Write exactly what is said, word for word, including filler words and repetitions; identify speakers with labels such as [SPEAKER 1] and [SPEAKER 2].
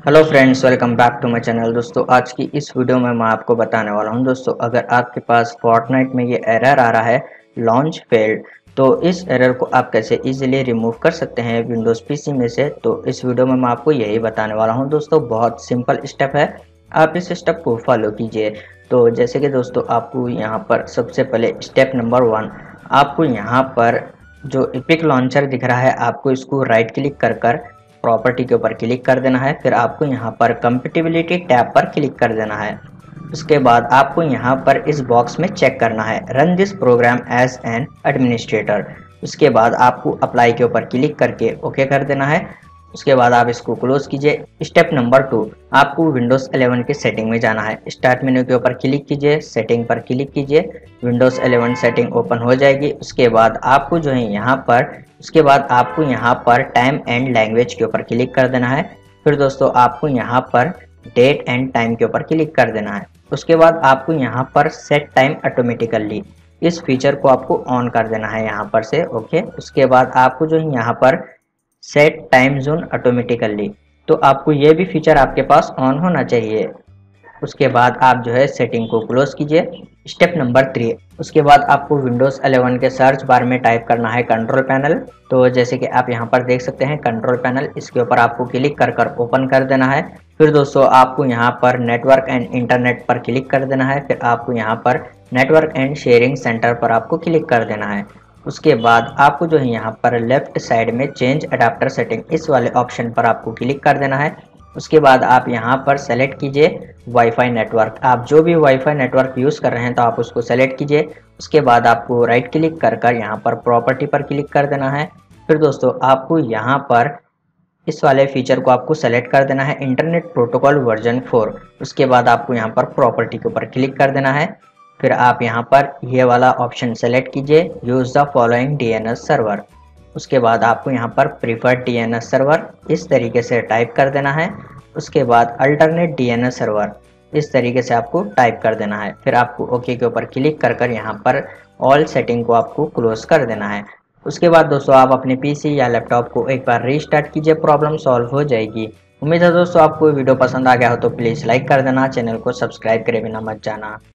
[SPEAKER 1] Hello friends, welcome back to my channel. दोस्तों आज की इस वीडियो में मैं आपको बताने वाला हूं दोस्तों, अगर आपके पास फोर्टनाइट में ये एरर आ रहा है लॉन्च फेल्ड, तो इस एरर को आप कैसे इजीली रिमूव कर सकते हैं विंडोज़ पीसी में से। तो इस वीडियो में मैं आपको यही बताने वाला हूं दोस्तों। बहुत सिंपल स्टेप है, आप इस स्टेप को फॉलो कीजिए। तो जैसे कि दोस्तों आपको यहाँ पर सबसे पहले स्टेप नंबर वन, आपको यहाँ पर जो एपिक लॉन्चर दिख रहा है आपको इसको राइट क्लिक कर कर प्रॉपर्टी के ऊपर क्लिक कर देना है। फिर आपको यहाँ पर कंपेटिबिलिटी टैब पर क्लिक कर देना है। उसके बाद आपको यहाँ पर इस बॉक्स में चेक करना है run this program as an administrator. उसके बाद आपको अप्लाई के ऊपर क्लिक करके ओके कर देना है। उसके बाद आप इसको क्लोज कीजिए। स्टेप नंबर टू, आपको विंडोज़ इलेवन की सेटिंग में जाना है। स्टार्ट मेन्यू के ऊपर क्लिक कीजिए, सेटिंग पर क्लिक कीजिए, विंडोज़ इलेवन सेटिंग ओपन हो जाएगी। उसके बाद आपको जो है यहाँ पर उसके बाद आपको यहाँ पर टाइम एंड लैंग्वेज के ऊपर क्लिक कर देना है। फिर दोस्तों आपको यहाँ पर डेट एंड टाइम के ऊपर क्लिक कर देना है। उसके बाद आपको यहाँ पर सेट टाइम ऑटोमेटिकली, इस फीचर को आपको ऑन कर देना है यहाँ पर से ओके। उसके बाद आपको जो है यहाँ पर सेट टाइम जोन ऑटोमेटिकली, तो आपको ये भी फीचर आपके पास ऑन होना चाहिए। उसके बाद आप जो है सेटिंग को क्लोज कीजिए। स्टेप नंबर थ्री, उसके बाद आपको विंडोज़ इलेवन के सर्च बार में टाइप करना है कंट्रोल पैनल। तो जैसे कि आप यहाँ पर देख सकते हैं कंट्रोल पैनल, इसके ऊपर आपको क्लिक कर कर ओपन कर देना है। फिर दोस्तों आपको यहाँ पर नेटवर्क एंड इंटरनेट पर क्लिक कर देना है। फिर आपको यहाँ पर नेटवर्क एंड शेयरिंग सेंटर पर आपको क्लिक कर देना है। उसके बाद आपको जो है यहाँ पर लेफ्ट साइड में चेंज अडाप्टर सेटिंग, इस वाले ऑप्शन पर आपको क्लिक कर देना है। उसके बाद आप यहाँ पर सेलेक्ट कीजिए वाईफाई नेटवर्क, आप जो भी वाईफाई नेटवर्क यूज़ कर रहे हैं तो आप उसको सेलेक्ट कीजिए। उसके बाद आपको राइट क्लिक कर कर यहाँ पर प्रॉपर्टी पर क्लिक कर देना है। फिर दोस्तों आपको यहाँ पर इस वाले फीचर को आपको सेलेक्ट कर देना है इंटरनेट प्रोटोकॉल वर्जन फोर। उसके बाद आपको यहाँ पर प्रॉपर्टी के ऊपर क्लिक कर देना है। फिर आप यहाँ पर ये वाला ऑप्शन सेलेक्ट कीजिए, use the following DNS server. उसके बाद आपको यहाँ पर प्रीफर्ड डीएनएस सर्वर इस तरीके से टाइप कर देना है। उसके बाद अल्टरनेट डीएनएस सर्वर इस तरीके से आपको टाइप कर देना है। फिर आपको ओके के ऊपर क्लिक कर कर यहाँ पर ऑल सेटिंग को आपको क्लोज कर देना है। उसके बाद दोस्तों आप अपने पीसी या लैपटॉप को एक बार रीस्टार्ट कीजिए, प्रॉब्लम सॉल्व हो जाएगी। उम्मीद है दोस्तों आपको वीडियो पसंद आ गया हो तो प्लीज़ लाइक कर देना, चैनल को सब्सक्राइब करे बिना मत जाना।